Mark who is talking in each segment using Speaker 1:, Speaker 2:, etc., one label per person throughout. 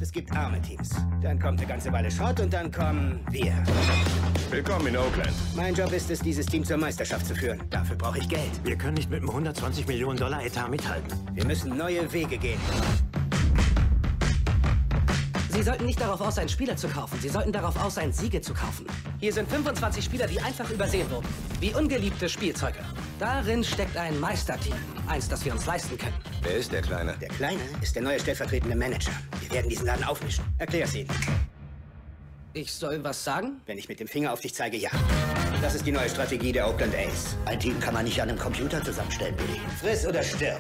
Speaker 1: Es gibt arme Teams. Dann kommt eine ganze Weile Schrott und dann kommen wir.
Speaker 2: Willkommen in Oakland.
Speaker 1: Mein Job ist es, dieses Team zur Meisterschaft zu führen. Dafür brauche ich Geld.
Speaker 3: Wir können nicht mit einem 120 Millionen Dollar Etat mithalten.
Speaker 1: Wir müssen neue Wege gehen.
Speaker 4: Sie sollten nicht darauf aus sein, Spieler zu kaufen. Sie sollten darauf aus sein, Siege zu kaufen. Hier sind 25 Spieler, die einfach übersehen wurden. Wie ungeliebte Spielzeuge. Darin steckt ein Meisterteam. Eins, das wir uns leisten können.
Speaker 2: Wer ist der Kleine?
Speaker 1: Der Kleine ist der neue stellvertretende Manager. Wir werden diesen Laden aufmischen. Erklär's ihnen.
Speaker 4: Ich soll was sagen?
Speaker 1: Wenn ich mit dem Finger auf dich zeige, ja. Das ist die neue Strategie der Oakland A's.
Speaker 3: Ein Team kann man nicht an einem Computer zusammenstellen, Billy.
Speaker 1: Friss oder stirb.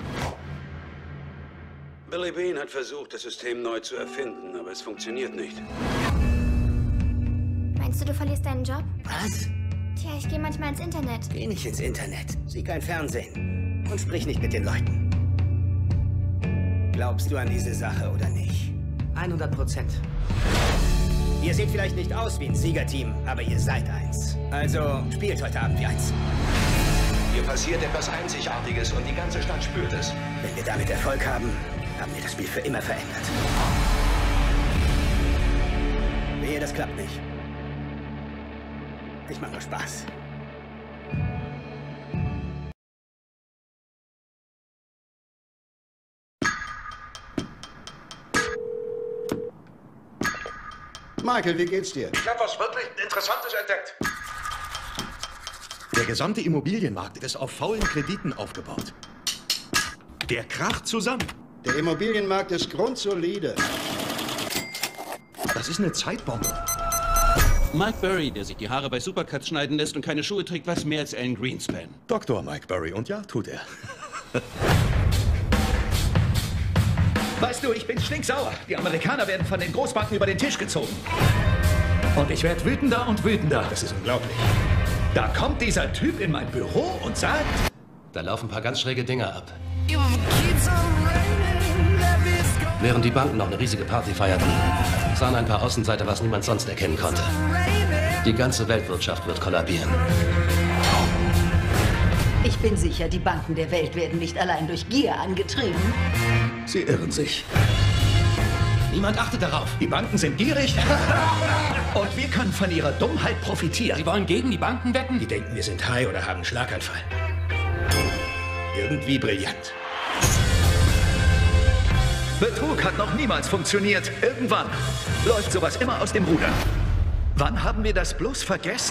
Speaker 5: Billy Beane hat versucht, das System neu zu erfinden, aber es funktioniert nicht.
Speaker 6: Meinst du, du verlierst deinen Job?
Speaker 1: Was?
Speaker 6: Tja, ich gehe manchmal ins Internet.
Speaker 1: Geh nicht ins Internet. Sieh kein Fernsehen. Und sprich nicht mit den Leuten. Glaubst du an diese Sache oder nicht?
Speaker 4: 100%.
Speaker 1: Ihr seht vielleicht nicht aus wie ein Siegerteam, aber ihr seid eins. Also spielt heute Abend wie eins.
Speaker 7: Hier passiert etwas Einzigartiges und die ganze Stadt spürt es.
Speaker 1: Wenn wir damit Erfolg haben, haben wir das Spiel für immer verändert. Wehe, das klappt nicht. Ich mache nur Spaß.
Speaker 8: Michael, wie geht's dir?
Speaker 7: Ich habe was wirklich Interessantes entdeckt.
Speaker 9: Der gesamte Immobilienmarkt ist auf faulen Krediten aufgebaut. Der kracht zusammen.
Speaker 8: Der Immobilienmarkt ist grundsolide.
Speaker 9: Das ist eine Zeitbombe.
Speaker 10: Mike Burry, der sich die Haare bei Supercuts schneiden lässt und keine Schuhe trägt, weiß mehr als Alan Greenspan.
Speaker 9: Dr. Mike Burry. Und ja, tut er.
Speaker 11: Weißt du, ich bin stinksauer. Die Amerikaner werden von den Großbanken über den Tisch gezogen. Und ich werde wütender und wütender.
Speaker 9: Das ist unglaublich.
Speaker 11: Da kommt dieser Typ in mein Büro und sagt...
Speaker 7: Da laufen ein paar ganz schräge Dinge ab. Während die Banken noch eine riesige Party feierten, sahen ein paar Außenseiter, was niemand sonst erkennen konnte. Die ganze Weltwirtschaft wird kollabieren.
Speaker 12: Ich bin sicher, die Banken der Welt werden nicht allein durch Gier angetrieben.
Speaker 11: Sie irren sich.
Speaker 7: Niemand achtet darauf.
Speaker 11: Die Banken sind gierig und wir können von ihrer Dummheit profitieren.
Speaker 7: Sie wollen gegen die Banken wetten?
Speaker 11: Die denken, wir sind high oder haben einen Schlaganfall. Irgendwie brillant. Betrug hat noch niemals funktioniert. Irgendwann läuft sowas immer aus dem Ruder. Wann haben wir das bloß vergessen?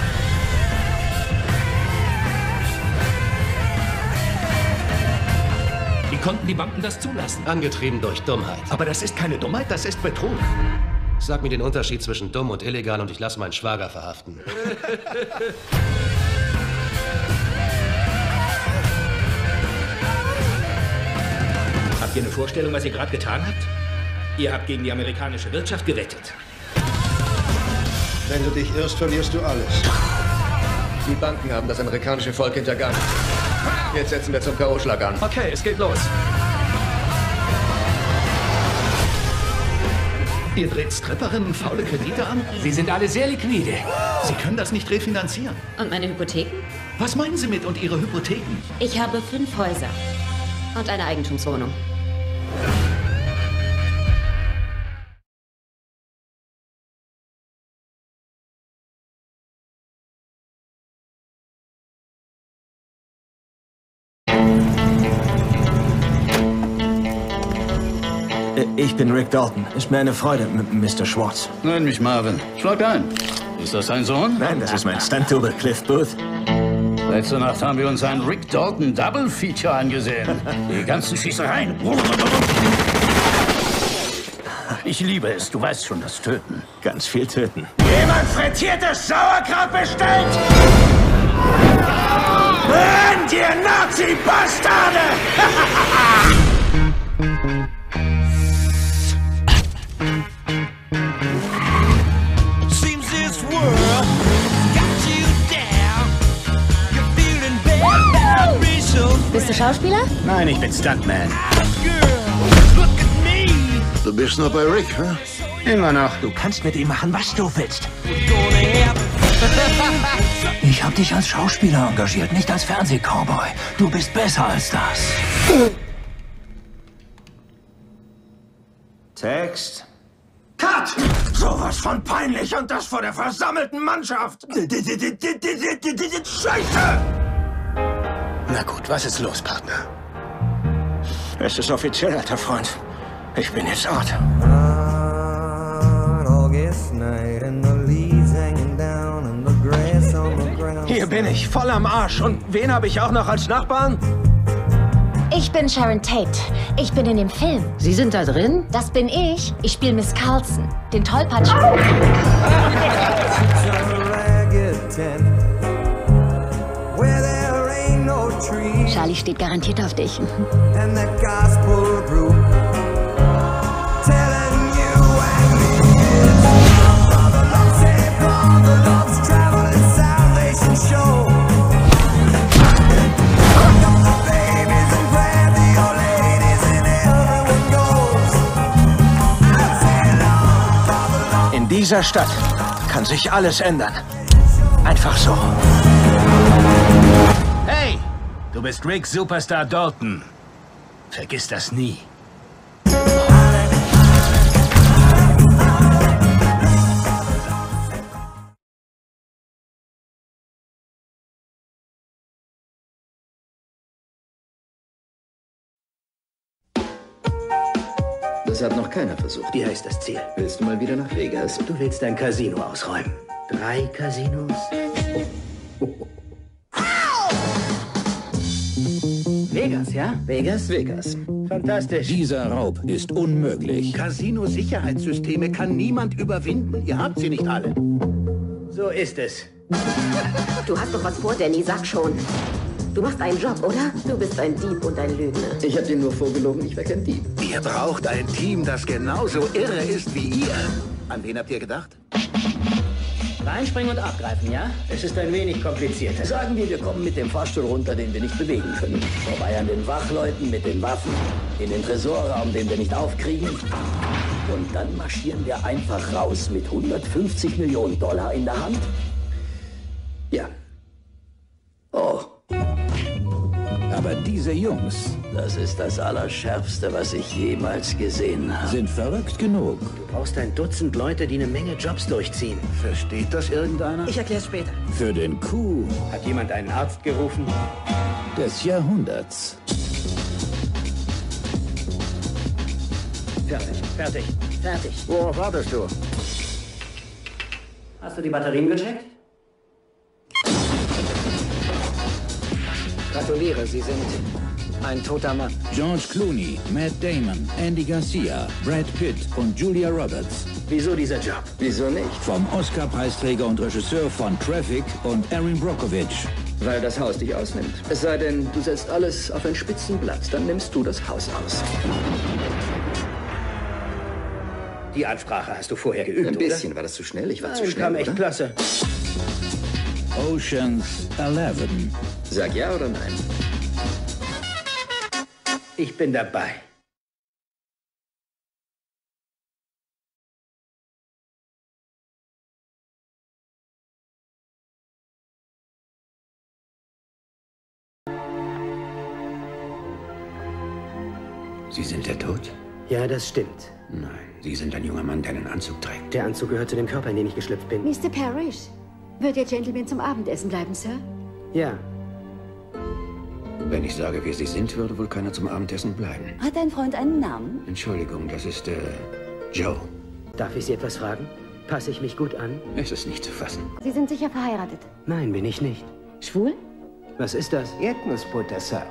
Speaker 11: Wie konnten die Banken das zulassen?
Speaker 7: Angetrieben durch Dummheit.
Speaker 11: Aber das ist keine Dummheit, das ist Betrug.
Speaker 7: Sag mir den Unterschied zwischen dumm und illegal und ich lasse meinen Schwager verhaften.
Speaker 11: Habt ihr eine Vorstellung, was ihr gerade getan habt? Ihr habt gegen die amerikanische Wirtschaft gewettet.
Speaker 8: Wenn du dich irrst, verlierst du alles.
Speaker 13: Die Banken haben das amerikanische Volk hintergangen. Jetzt setzen wir zum K.O.-Schlag an.
Speaker 11: Okay, es geht los. Ihr dreht Stripperinnen faule Kredite an?
Speaker 14: Sie sind alle sehr liquide.
Speaker 11: Sie können das nicht refinanzieren.
Speaker 15: Und meine Hypotheken?
Speaker 11: Was meinen Sie mit und Ihre Hypotheken?
Speaker 15: Ich habe 5 Häuser und eine Eigentumswohnung.
Speaker 3: Ich bin Rick Dalton. Ist mir eine Freude, Mr. Schwartz.
Speaker 16: Nenn mich Marvin. Schlag ein. Ist das dein Sohn?
Speaker 3: Nein, das ist mein Stunt-Double, Cliff Booth.
Speaker 16: Letzte Nacht haben wir uns ein Rick Dalton Double Feature angesehen. Die ganzen Schießereien. Ich liebe es. Du weißt schon, das Töten.
Speaker 3: Ganz viel töten.
Speaker 11: Jemand frittiertes Sauerkraut bestellt? Brennt, ihr Nazi-Bastarde!
Speaker 15: Bist du Schauspieler?
Speaker 1: Nein, ich bin Stuntman.
Speaker 8: Du bist noch bei Rick, hä?
Speaker 1: Immer noch.
Speaker 3: Du kannst mit ihm machen, was du willst. Ich habe dich als Schauspieler engagiert, nicht als Fernseh-Cowboy. Du bist besser als das. Text. Cut! Sowas von peinlich und das vor der versammelten Mannschaft. Scheiße!
Speaker 14: Na gut, was ist los, Partner?
Speaker 3: Es ist offiziell, alter Freund. Ich bin jetzt Art. Hier bin ich, voll am Arsch. Und wen habe ich auch noch als Nachbarn?
Speaker 17: Ich bin Sharon Tate. Ich bin in dem Film.
Speaker 4: Sie sind da drin?
Speaker 17: Das bin ich. Ich spiele Miss Carlson, den Tollpatsch. Charlie steht garantiert auf dich.
Speaker 3: In dieser Stadt kann sich alles ändern. Einfach so.
Speaker 14: Hey, du bist Rick Superstar Dalton. Vergiss das nie.
Speaker 18: Das hat noch keiner versucht.
Speaker 4: Wie heißt das Ziel?
Speaker 18: Willst du mal wieder nach Vegas?
Speaker 4: Du willst ein Casino ausräumen. 3 Casinos? Vegas, ja?
Speaker 18: Vegas? Vegas.
Speaker 4: Fantastisch.
Speaker 14: Dieser Raub ist unmöglich.
Speaker 11: Casino-Sicherheitssysteme kann niemand überwinden. Ihr habt sie nicht alle.
Speaker 4: So ist es.
Speaker 15: Du hast doch was vor, Danny, sag schon. Du machst einen Job, oder? Du bist ein Dieb und ein Lügner.
Speaker 18: Ich hab dir nur vorgelogen, ich wäre kein Dieb.
Speaker 11: Ihr braucht ein Team, das genauso irre ist wie ihr. An wen habt ihr gedacht?
Speaker 4: Reinspringen und abgreifen, ja? Es ist ein wenig komplizierter.
Speaker 16: Sagen wir kommen mit dem Fahrstuhl runter, den wir nicht bewegen können. Vorbei an den Wachleuten mit den Waffen, in den Tresorraum, den wir nicht aufkriegen. Und dann marschieren wir einfach raus mit 150 Millionen Dollar in der Hand.
Speaker 18: Ja.
Speaker 16: Oh.
Speaker 14: Aber diese Jungs,
Speaker 16: Das ist das Allerschärfste, was ich jemals gesehen habe.
Speaker 14: sind verrückt genug.
Speaker 4: Du brauchst ein Dutzend Leute, die eine Menge Jobs durchziehen.
Speaker 11: Versteht das irgendeiner?
Speaker 4: Ich erklär's später.
Speaker 14: Für den Coup
Speaker 4: Hat jemand einen Arzt gerufen?
Speaker 14: des Jahrhunderts.
Speaker 4: Fertig.
Speaker 11: Worauf wartest du?
Speaker 4: Hast du die Batterien gecheckt?
Speaker 18: Gratuliere, Sie sind ein toter Mann.
Speaker 14: George Clooney, Matt Damon, Andy Garcia, Brad Pitt und Julia Roberts.
Speaker 4: Wieso dieser Job?
Speaker 18: Wieso nicht?
Speaker 14: Vom Oscar-Preisträger und Regisseur von Traffic und Erin Brockovich.
Speaker 18: Weil das Haus dich ausnimmt. Es sei denn, du setzt alles auf ein Spitzenblatt, dann nimmst du das Haus aus.
Speaker 4: Die Ansprache hast du vorher geübt,
Speaker 18: Ein bisschen. War das zu schnell? Ich war zu schnell,
Speaker 4: kam echt
Speaker 18: oder?
Speaker 4: klasse.
Speaker 14: Ocean's 11.
Speaker 18: Sag ja oder nein?
Speaker 4: Ich bin dabei.
Speaker 3: Sie sind der Tod?
Speaker 4: Ja, das stimmt.
Speaker 3: Nein, Sie sind ein junger Mann, der einen Anzug trägt.
Speaker 4: Der Anzug gehört zu dem Körper, in den ich geschlüpft bin.
Speaker 19: Mr. Parrish, wird der Gentleman zum Abendessen bleiben, Sir?
Speaker 4: Ja.
Speaker 3: Wenn ich sage, wer Sie sind, würde wohl keiner zum Abendessen bleiben.
Speaker 19: Hat dein Freund einen Namen?
Speaker 3: Entschuldigung, das ist, Joe.
Speaker 4: Darf ich Sie etwas fragen? Passe ich mich gut an?
Speaker 3: Es ist nicht zu fassen.
Speaker 19: Sie sind sicher verheiratet.
Speaker 4: Nein, bin ich nicht.
Speaker 19: Schwul?
Speaker 4: Was ist das?
Speaker 1: Erdnussbutter, Sir.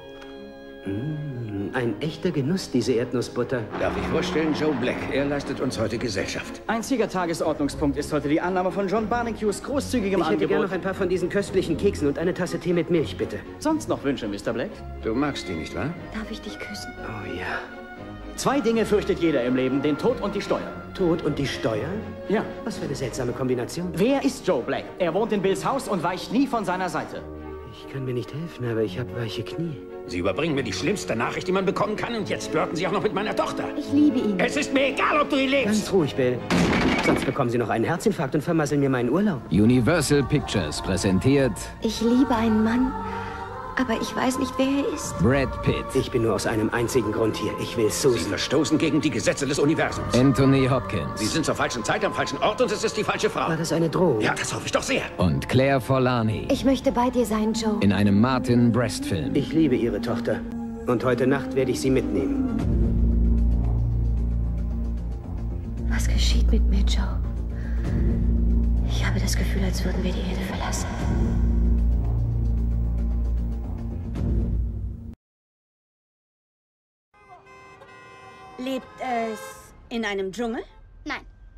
Speaker 4: Ein echter Genuss, diese Erdnussbutter.
Speaker 3: Darf ich vorstellen, Joe Black. Er leistet uns heute Gesellschaft.
Speaker 20: Einziger Tagesordnungspunkt ist heute die Annahme von John Barnecues großzügigem
Speaker 4: Ich hätte
Speaker 20: Angebot.
Speaker 4: gerne noch ein paar von diesen köstlichen Keksen und eine Tasse Tee mit Milch, bitte.
Speaker 20: Sonst noch Wünsche, Mr. Black?
Speaker 3: Du magst die, nicht wahr?
Speaker 19: Darf ich dich küssen?
Speaker 4: Oh ja.
Speaker 20: 2 Dinge fürchtet jeder im Leben, den Tod und die Steuer.
Speaker 4: Tod und die Steuer?
Speaker 20: Ja.
Speaker 4: Was für eine seltsame Kombination.
Speaker 20: Wer ist Joe Black? Er wohnt in Bills Haus und weicht nie von seiner Seite.
Speaker 4: Ich kann mir nicht helfen, aber ich habe weiche Knie.
Speaker 3: Sie überbringen mir die schlimmste Nachricht, die man bekommen kann, und jetzt flirten Sie auch noch mit meiner Tochter.
Speaker 19: Ich liebe ihn.
Speaker 3: Es ist mir egal, ob du ihn lebst.
Speaker 4: Ganz ruhig, Bill. Sonst bekommen Sie noch einen Herzinfarkt und vermasseln mir meinen Urlaub.
Speaker 21: Universal Pictures präsentiert
Speaker 19: Ich liebe einen Mann, Aber ich weiß nicht, wer er ist.
Speaker 14: Brad Pitt.
Speaker 1: Ich bin nur aus einem einzigen Grund hier. Ich will Susan.
Speaker 11: Sie verstoßen gegen die Gesetze des Universums.
Speaker 14: Anthony Hopkins.
Speaker 11: Sie sind zur falschen Zeit am falschen Ort und es ist die falsche Frau.
Speaker 1: War das eine Drohung?
Speaker 11: Ja, das hoffe ich doch sehr.
Speaker 14: Und Claire Forlani.
Speaker 19: Ich möchte bei dir sein, Joe.
Speaker 14: In einem Martin Brest-Film.
Speaker 1: Ich liebe Ihre Tochter. Und heute Nacht werde ich sie mitnehmen.
Speaker 19: Was geschieht mit mir, Joe? Ich habe das Gefühl, als würden wir die Erde verlassen.
Speaker 21: Lebt es in einem Dschungel?
Speaker 6: Nein.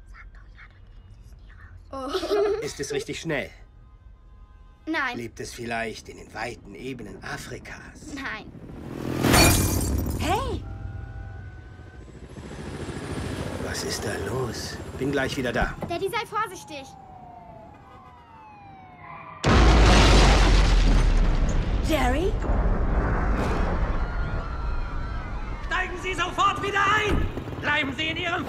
Speaker 1: Ist es richtig schnell?
Speaker 6: Nein.
Speaker 1: Lebt es vielleicht in den weiten Ebenen Afrikas?
Speaker 6: Nein.
Speaker 21: Hey!
Speaker 1: Was ist da los? Bin gleich wieder da.
Speaker 6: Daddy, sei vorsichtig.
Speaker 21: Jerry?
Speaker 22: Steigen Sie sofort wieder ein! Bleiben Sie in Ihrem...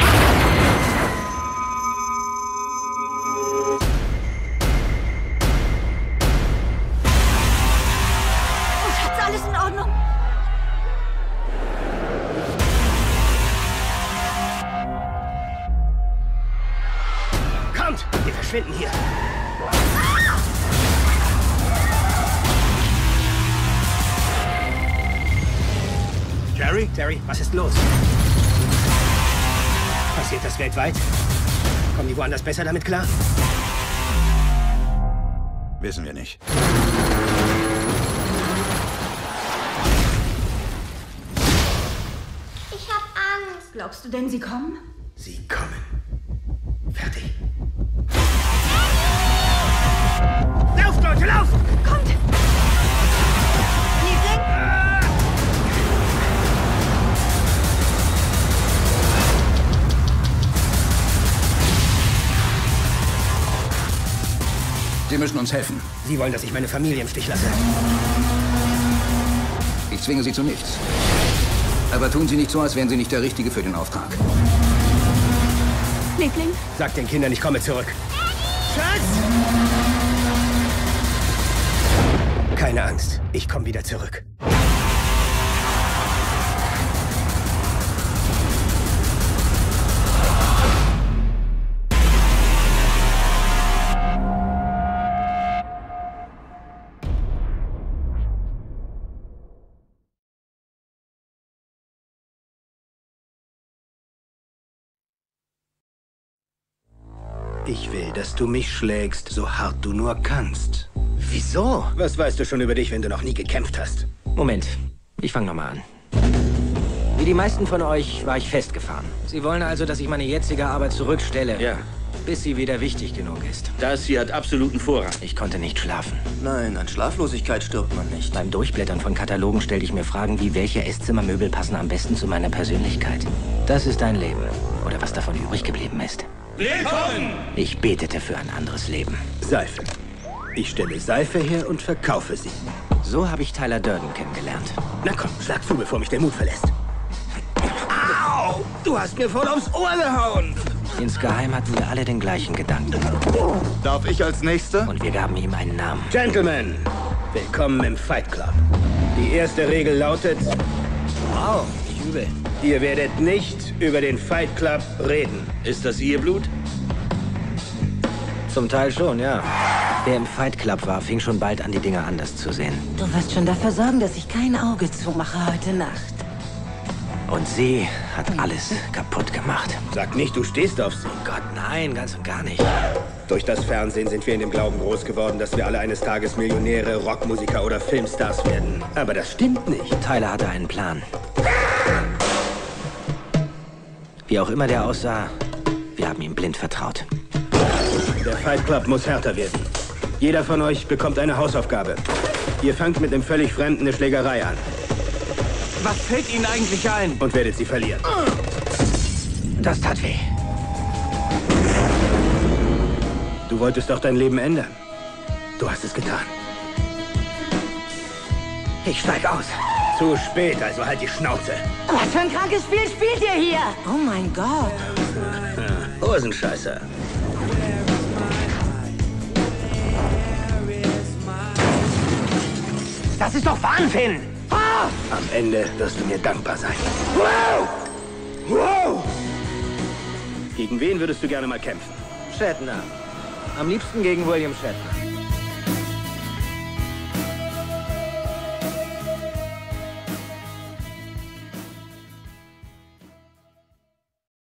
Speaker 21: Oh, Schatz, alles in Ordnung?
Speaker 1: Kommt! Wir verschwinden hier.
Speaker 11: Jerry?
Speaker 1: Terry, was ist los? Passiert das weltweit? Kommen die woanders besser damit klar?
Speaker 8: Wissen wir nicht.
Speaker 6: Ich hab Angst.
Speaker 21: Glaubst du denn, sie kommen?
Speaker 1: Sie kommen. Fertig. Lauft, Leute, lauft!
Speaker 21: Kommt! Liebling!
Speaker 23: Sie müssen uns helfen.
Speaker 1: Sie wollen, dass ich meine Familie im Stich lasse.
Speaker 23: Ich zwinge Sie zu nichts. Aber tun Sie nicht so, als wären Sie nicht der Richtige für den Auftrag.
Speaker 21: Liebling?
Speaker 1: Sag den Kindern, ich komme zurück. Schatz! Keine Angst, ich komme wieder zurück. Ich will, dass du mich schlägst, so hart du nur kannst.
Speaker 4: Wieso?
Speaker 1: Was weißt du schon über dich, wenn du noch nie gekämpft hast?
Speaker 4: Moment, ich fange nochmal an. Wie die meisten von euch war ich festgefahren. Sie wollen also, dass ich meine jetzige Arbeit zurückstelle?
Speaker 24: Ja.
Speaker 4: Bis sie wieder wichtig genug ist.
Speaker 24: Das hier hat absoluten Vorrang.
Speaker 4: Ich konnte nicht schlafen.
Speaker 24: Nein, an Schlaflosigkeit stirbt man nicht.
Speaker 4: Beim Durchblättern von Katalogen stellte ich mir Fragen wie, welche Esszimmermöbel passen am besten zu meiner Persönlichkeit. Das ist ein Leben. Oder was davon übrig geblieben ist.
Speaker 22: Willkommen!
Speaker 4: Ich betete für ein anderes Leben.
Speaker 1: Seife. Ich stelle Seife her und verkaufe sie.
Speaker 4: So habe ich Tyler Durden kennengelernt.
Speaker 1: Na komm, schlag zu, bevor mich der Mut verlässt. Au! Du hast mir voll aufs Ohr gehauen!
Speaker 4: Insgeheim hatten wir alle den gleichen Gedanken.
Speaker 8: Darf ich als Nächster?
Speaker 4: Und wir gaben ihm einen Namen.
Speaker 1: Gentlemen, willkommen im Fight Club. Die erste Regel lautet...
Speaker 4: Wow, nicht übel.
Speaker 1: Ihr werdet nicht über den Fight Club reden.
Speaker 24: Ist das Ihr Blut?
Speaker 4: Zum Teil schon, ja. Wer im Fight Club war, fing schon bald an, die Dinge anders zu sehen.
Speaker 12: Du wirst schon dafür sorgen, dass ich kein Auge zumache heute Nacht.
Speaker 4: Und sie hat alles kaputt gemacht.
Speaker 1: Sag nicht, du stehst auf sie.
Speaker 4: Gott, nein, ganz und gar nicht.
Speaker 1: Durch das Fernsehen sind wir in dem Glauben groß geworden, dass wir alle eines Tages Millionäre, Rockmusiker oder Filmstars werden. Aber das stimmt nicht.
Speaker 4: Tyler hatte einen Plan. Wie auch immer der aussah, wir haben ihm blind vertraut.
Speaker 1: Der Fight Club muss härter werden. Jeder von euch bekommt eine Hausaufgabe. Ihr fangt mit einem völlig Fremden eine Schlägerei an.
Speaker 22: Was fällt Ihnen eigentlich ein?
Speaker 1: Und werdet sie verlieren.
Speaker 4: Das tat weh.
Speaker 1: Du wolltest doch dein Leben ändern. Du hast es getan.
Speaker 4: Ich steig aus.
Speaker 1: Zu spät, also halt die Schnauze.
Speaker 12: Was für ein krankes Spiel spielt ihr hier? Oh mein Gott.
Speaker 1: Hosenscheißer.
Speaker 3: Das ist doch Wahnsinn! Ah!
Speaker 1: Am Ende wirst du mir dankbar sein.
Speaker 3: Wow! Wow!
Speaker 1: Gegen wen würdest du gerne mal kämpfen?
Speaker 2: Shatner. Am liebsten gegen William Shatner.